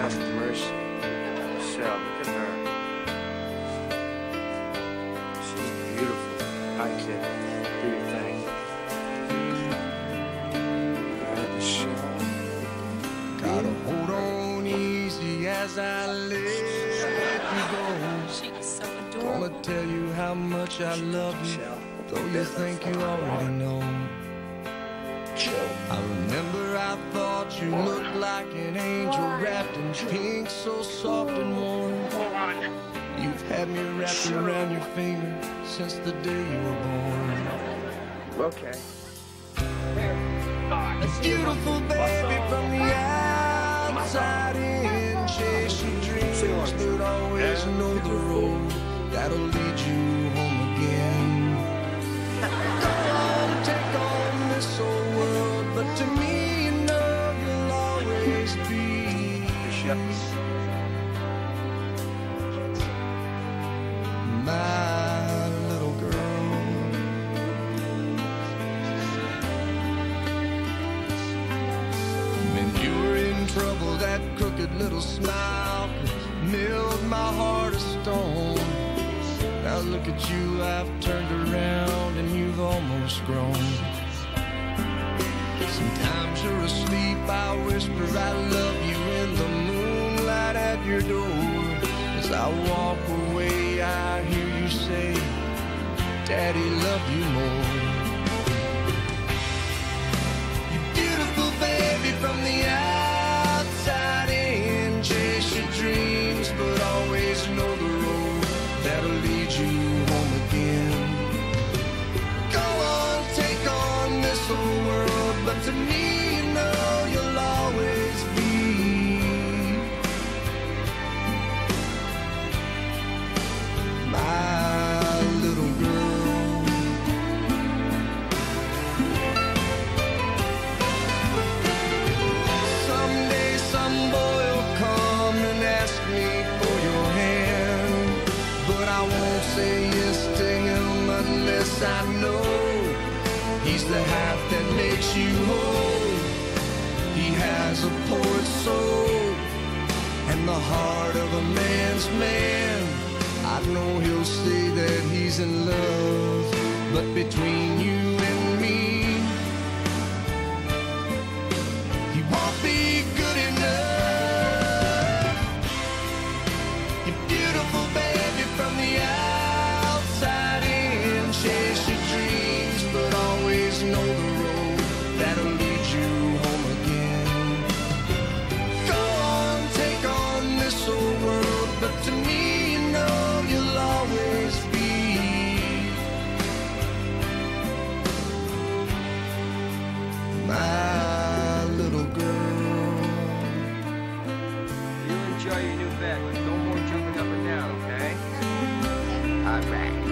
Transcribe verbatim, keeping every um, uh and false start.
have mercy. Michelle, look at her. She's beautiful. Hi, kid. Do your thing. Got the shit. Gotta hold on easy as I let you go. She's so adorable. Gonna tell you how much I love you, though you think you already know. I remember I thought you looked like an angel wrapped in pink, so soft and warm. You've had me wrapped around your finger since the day you were born. Okay. A beautiful baby from the outside in, chase your dreams, but always know the road that'll lead you home again. Go on, take on this old world, but to me, you know you'll always be my little girl. When you were in trouble, that crooked little smile milled my heart of stone. Now look at you, I've turned around and you've almost grown. Sometimes you're asleep, I whisper I love you in the moonlight at your door. As I walk away, I hear you say, Daddy, love you more. You beautiful baby from the outside in, chase your dreams, but always know the road that'll lead you home again. Go on, take on this old world, but to me, you know you'll always be my little girl. Someday some boy will come and ask me for your hand, but I won't say yes to him unless I know he's the half that makes you whole. He has a poet's soul and the heart of a man's man. I know he'll say that he's in love, but between you and me, he won't be good enough. You beautiful baby from the outside in, chase your dreams, but always know the road that'll lead you home again. Go on, take on this old world, but to me, you know you'll always be my little girl. You enjoy your new bed with no more jumping up and down, okay? All right.